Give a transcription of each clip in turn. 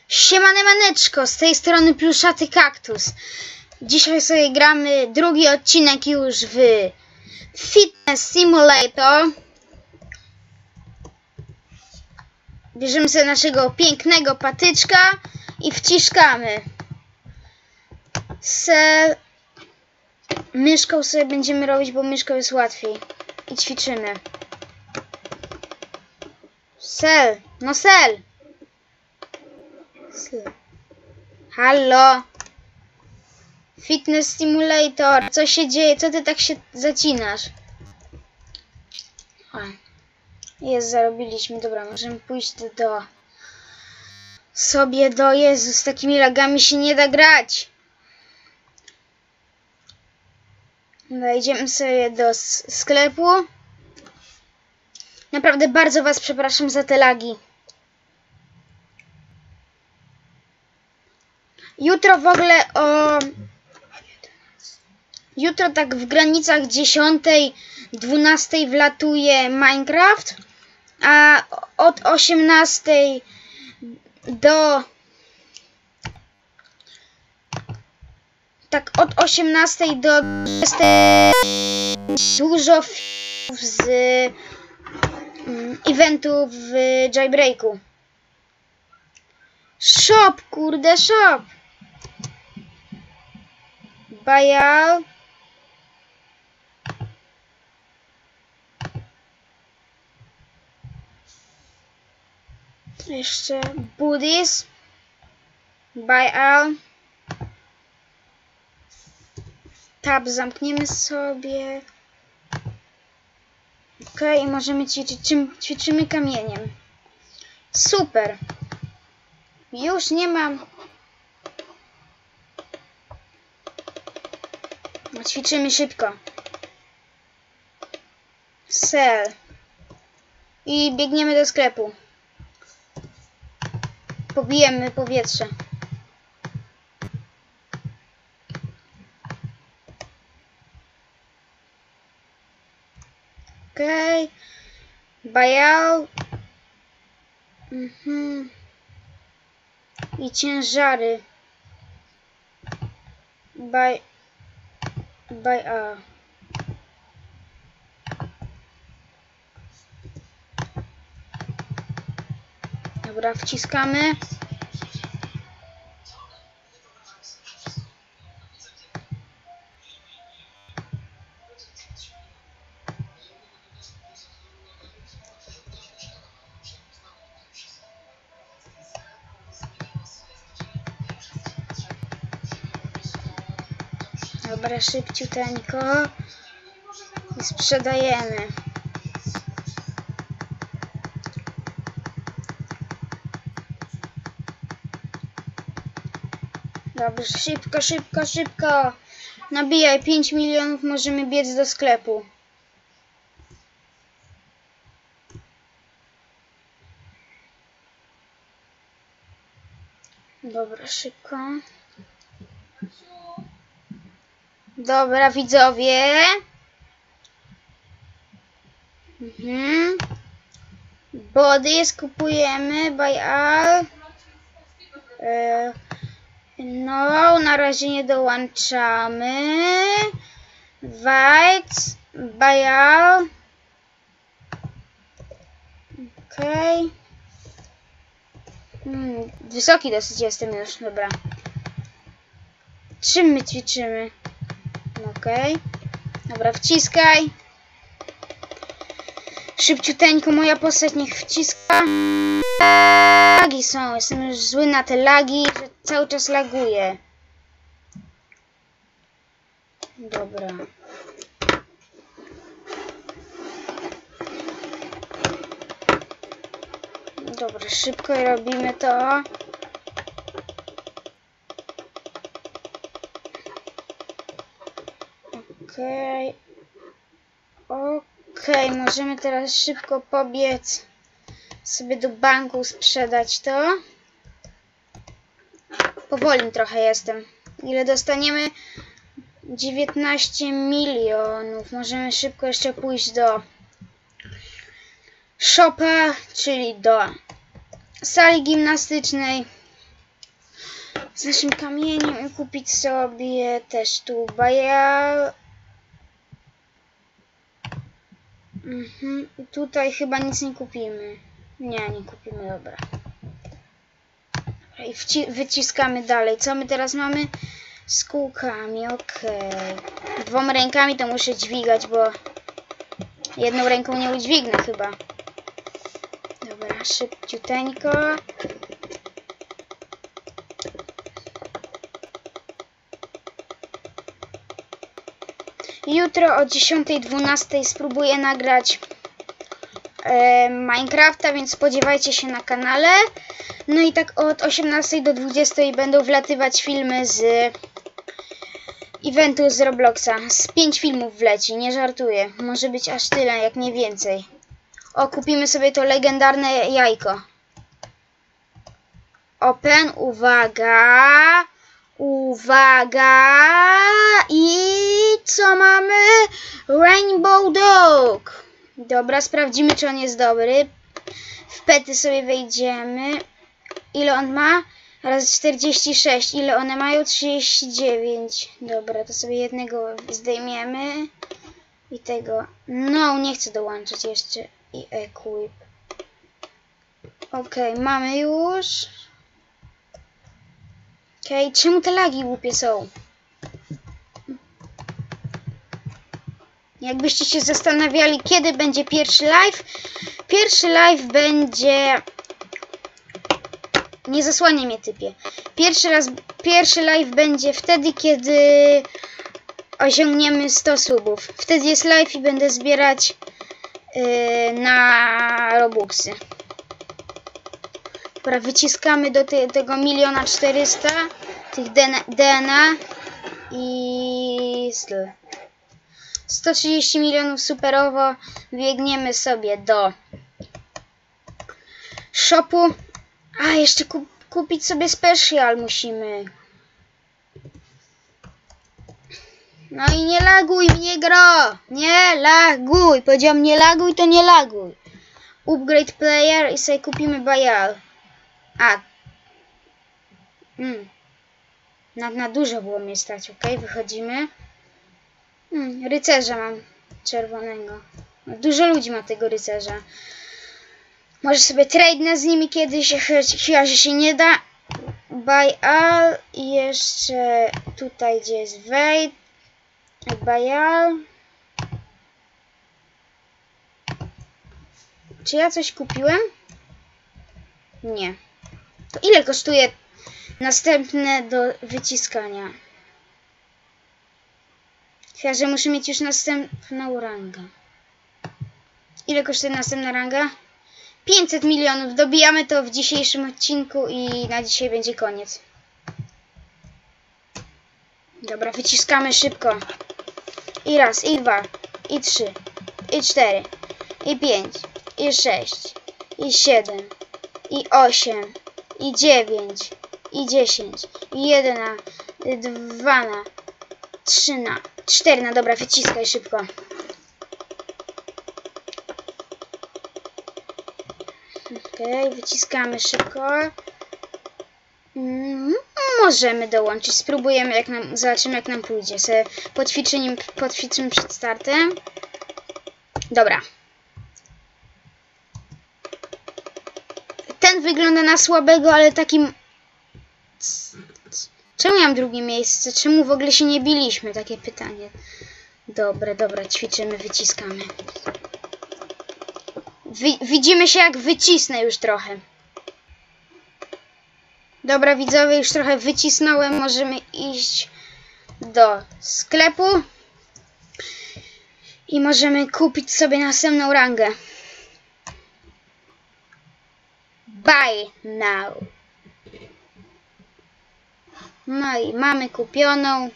Siemane maneczko, z tej strony Pluszaty Kaktus. Dzisiaj sobie gramy drugi odcinek już w Fitness Simulator. Bierzemy sobie naszego pięknego patyczka i wciskamy. Myszką sobie będziemy robić, bo myszką jest łatwiej. I ćwiczymy. No sel. Halo. Fitness Simulator. Co się dzieje? Co ty tak się zacinasz? Jest, zarobiliśmy. Dobra, możemy pójść do Jezu, z takimi lagami się nie da grać. Wejdziemy sobie do sklepu. Naprawdę bardzo was przepraszam za te lagi. Jutro w ogóle jutro tak w granicach 10-12 wlatuje Minecraft, a od 18 do... Tak, od 18 do 20 dużo filmów z eventów w Jailbreaku. Shop, kurde, shop. Buyout. Jeszcze Buddies. Buyout. Tab zamkniemy sobie. Ok, i możemy ćwiczyć. Ćwiczymy kamieniem. Super. Już nie mam. No, ćwiczymy szybko. Sell. I biegniemy do sklepu. Pobijemy powietrze. Okej. Buyout. I ciężary. Dobra, wciskamy. Dobra, szybciuteńko. I sprzedajemy. Dobrze, szybko, szybko, szybko. Nabijaj 5 milionów, możemy biec do sklepu. Dobra, szybko. Dobra, widzowie. Body skupujemy. Buy all. No, na razie nie dołączamy. White. Buy all. Okej. Wysoki dosyć jestem już, dobra. Czym my ćwiczymy? Okej. Dobra, wciskaj. Szybciuteńko moja postać niech wciska. Lagi są, jestem już zły na te lagi, że cały czas laguje. Dobra. Dobra, szybko robimy to. Okej, możemy teraz szybko pobiec sobie do banku, sprzedać to. Powoli trochę jestem. Ile dostaniemy? 19 milionów. Możemy szybko jeszcze pójść do shopa, czyli do sali gimnastycznej. z naszym kamieniem i kupić sobie też tu bajal. I tutaj chyba nic nie kupimy. Nie kupimy, dobra. I wyciskamy dalej. Co my teraz mamy? Z kółkami, okej. Dwoma rękami to muszę dźwigać, bo jedną ręką nie udźwignę chyba. Dobra, szybciuteńko. Jutro o 10:12 spróbuję nagrać Minecrafta, więc spodziewajcie się na kanale. No i tak od 18 do 20 będą wlatywać filmy z eventu z Robloxa. Z 5 filmów wleci, nie żartuję. Może być aż tyle, jak nie więcej. O, kupimy sobie to legendarne jajko. Open, uwaga. Uwaga. I co mamy? Rainbow Dog. Dobra, sprawdzimy, czy on jest dobry. W pety sobie wejdziemy. Ile on ma? Raz 46. Ile one mają? 39. Dobra, to sobie jednego zdejmiemy. I tego. No, nie chcę dołączyć jeszcze. I equip. Okej, mamy już. Okej, czemu te lagi głupie są? Jakbyście się zastanawiali, kiedy będzie pierwszy live. Pierwszy live będzie... Nie zasłania mnie, typie. Pierwszy live będzie wtedy, kiedy osiągniemy 100 subów. Wtedy jest live i będę zbierać na Robuxy. Dobra, wyciskamy do tego 1 400 000 tych DNA i 130 milionów superowo. Biegniemy sobie do shopu. A, jeszcze kupić sobie special musimy. No i nie laguj mnie, gro! Nie laguj! Powiedziałam nie laguj, to nie laguj. Upgrade player i sobie kupimy bajal. A. Na dużo było mnie stać, ok? Wychodzimy. Rycerza mam czerwonego. Dużo ludzi ma tego rycerza. Może sobie tradenę z nimi kiedyś, chyba że się nie da. Buy all. I jeszcze tutaj, gdzie jest wait. Buy all. Czy ja coś kupiłem? Nie. To ile kosztuje następne do wyciskania? Chyba że muszę mieć już następną rangę. Ile kosztuje następna ranga? 500 milionów. Dobijamy to w dzisiejszym odcinku i na dzisiaj będzie koniec. Dobra, wyciskamy szybko. I raz, i dwa, i 3, i 4, i 5, i 6, i 7, i 8, i 9, i 10, i 1, 2, 3, 4. Dobra, wyciskaj szybko. Okej, wyciskamy szybko. Możemy dołączyć. Spróbujemy, zobaczymy, jak nam pójdzie. Sobie poćwiczymy przed startem. Dobra. Ten wygląda na słabego, ale takim... Czemu ja mam drugie miejsce? Czemu w ogóle się nie biliśmy? Takie pytanie. Dobra, ćwiczymy, wyciskamy. Widzimy się, jak wycisnę już trochę. Dobra, widzowie, już trochę wycisnąłem. Możemy iść do sklepu. I możemy kupić sobie następną rangę. Buy now. No i mamy kupioną.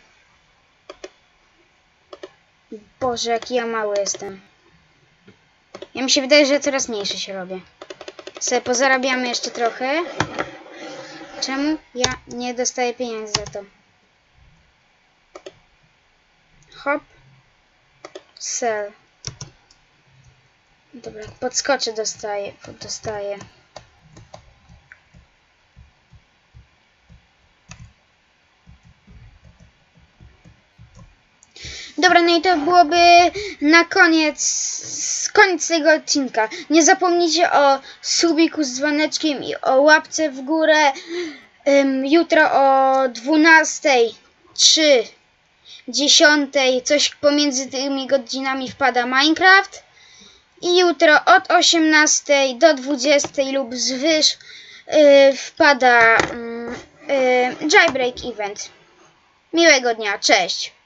Boże, jaki ja mały jestem. Ja mi się wydaje, że coraz mniejszy się robię. Sobie pozarabiamy jeszcze trochę. Czemu ja nie dostaję pieniędzy za to? Hop. Sell. Dobra, podskoczy dostaję. Dobra, no i to byłoby na koniec tego odcinka. Nie zapomnijcie o subiku z dzwoneczkiem i o łapce w górę. Jutro o 12:00 czy 10:00, coś pomiędzy tymi godzinami wpada Minecraft. I jutro od 18:00 do 20:00 lub zwyż wpada Jailbreak Event. Miłego dnia, cześć!